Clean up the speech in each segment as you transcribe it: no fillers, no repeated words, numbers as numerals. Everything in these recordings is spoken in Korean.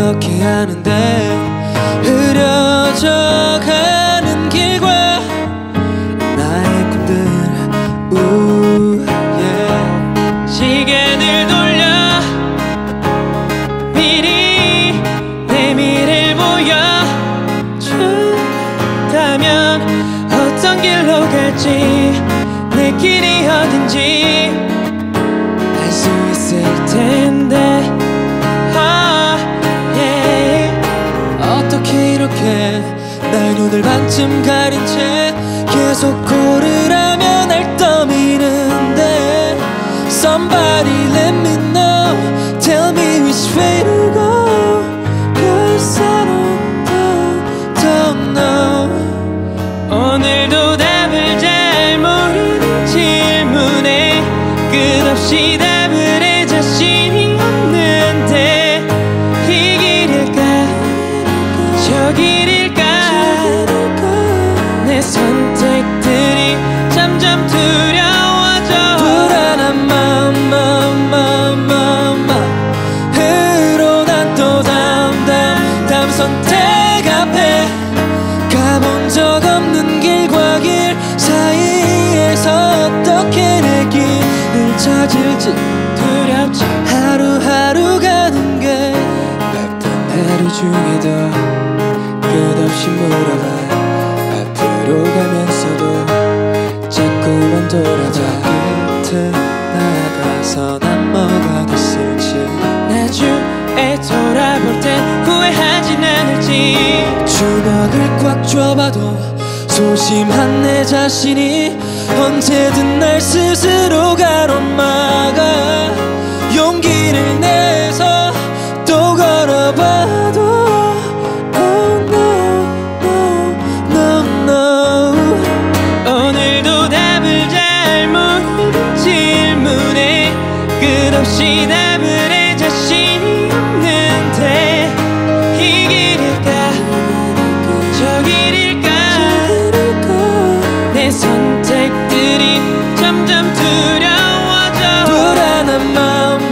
어떻게 하는데 흐려져 가는 길과 나의 꿈들 시계를 돌려 미리 내 미래를 보여준다면 어떤 길로 갈지 내 길이 어딘지 알 수 있을 텐데 어떻게 이렇게 날 눈을 반쯤 가린 채 계속 고르라면 날 떠미는데 Somebody let me know, tell me which way to go, 'cause I don't know. 오늘도 답을 잘 모르는 질문에 끝없이 답을 해 자신이 없는데 이 길일까 저 길일까 내 선택들이 점점 두려워져 불안한 마음 흐로 난 또 다음 선택 앞에 가본 적 없는 길과 길 사이에서 어떻게 내 길을 찾을지 두렵지 하루하루 가는 게 바쁜 하루 중에도 끝없이 물어봐 앞으로 가면서도 자꾸만 돌아봐 끝에 나가서 난 뭐가 됐을지 나중에 돌아볼 땐 후회하진 않을지 주먹을 꽉 쥐어봐도 소심한 내 자신이 언제든 날 스스로 가로막아 용기를 내서 또 걸어봐도 Oh no, no, no, no. 오늘도 답을 잘 모르는 질문에 끝없이 답을 해 자신이 없는데 이 길일까 저 길일까 내 선택들이 점점 두려워져 불안한 마음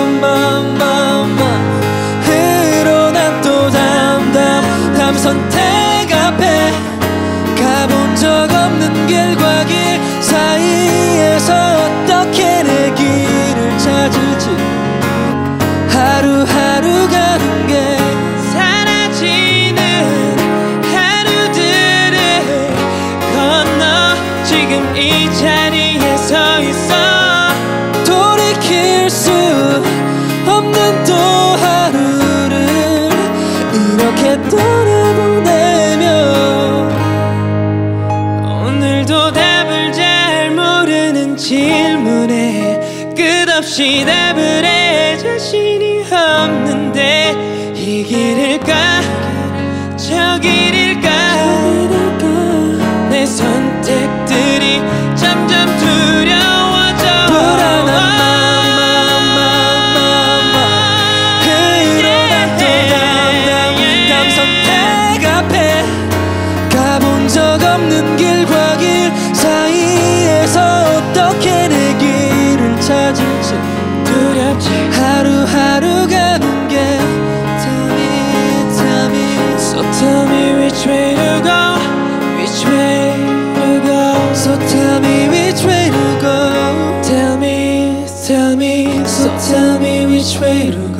흐로 난 또 다음 선택 앞에 가본 적 없는 길과 길 사이에서 어떻게 내 길을 찾을지 하루하루 가는 게 사라지는 하루들을 건너 지금 이 자리에 서 있어 돌이킬 수 없는 또 하루를 이렇게 떠나보내며 오늘도 답을 잘 모르는 질문에 끝없이 답을 해 자신이 없는데 이 길일까 저 길일까 내 선택들이 점점 두려워져 불안한 마음 흐로 다음 선택 앞에 가본 적 없는 길과 길 사이에서 어떻게 내 길을 찾을지 두렵지 하루하루 가는 게 Tell me So tell me which way to go which way to go So tell me which way to go Tell me So tell me which way to go